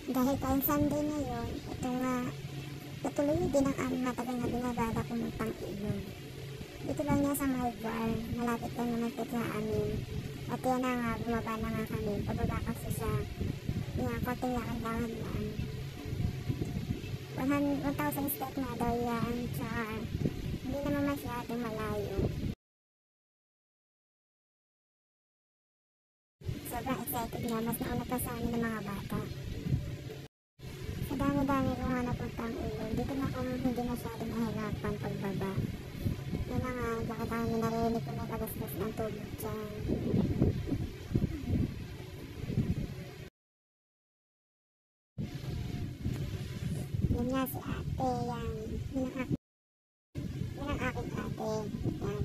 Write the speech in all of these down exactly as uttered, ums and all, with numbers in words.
Dahil tayong Sunday ngayon, ito nga, patuloy din ang aming matagal na binabada pumuntang ilog. Dito lang niya sa Malvar, malapit lang naman po sa amin. At yan na nga, bumaba na nga kami, pababa kasi sa yan, konting lakad-lakad lang. one thousand step na daw yan, tsaka hindi naman masyadong malayo. Sobrang excited na, mas nauna pa sa amin ng mga bata. Sa dami-dami ko nga napuntang ilog, dito na kung hindi masyadong nahirapan pagbaba. Yan na nga, baka kami narinig ko na tagastas ng tubig dyan. Yan nga si ate, yan. Yan ang, yan ang aking ate, yan.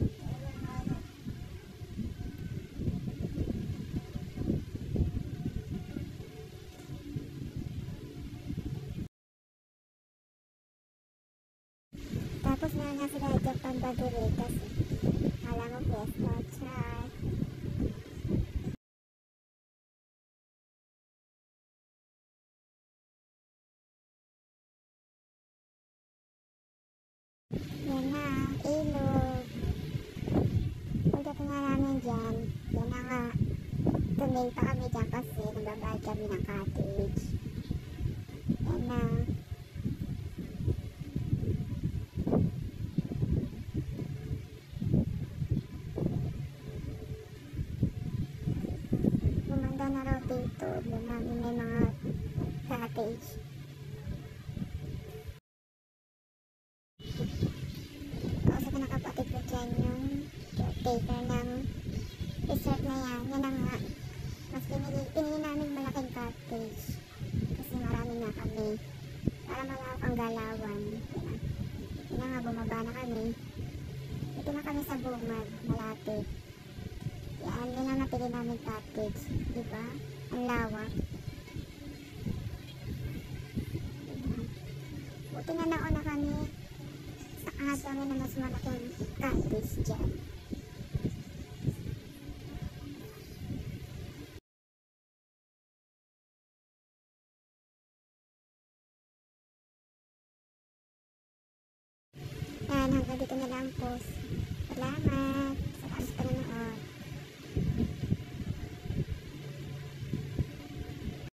Tapos na nga sila dyan pambaguritas. Alam mo, pwesto, char. Yan na, ilog. Pagdating nga namin dyan, yan na nga, tuming pa kami dyan kasi nagbabayad kami ng cottage. Yan na. Gumanda na raw dito, doon namin may mga cottage. Kausap ko na kapatid ko dyan yung caretaker ng resort na yan. Yan na nga. Mas pinili, pinili namin malaking cottage. Kasi marami na kami. Para malawak ang galawan. Yan, yan na nga, bumaba na kami. Ito na kami sa Bumag, malapit. Yan, yan ang napili namin cottage. Diba? Ang lawak. Buti na nauna kami. Ahas kami na mas malaking cottage dyan. Yan, hanggang dito na lang po. Salamat!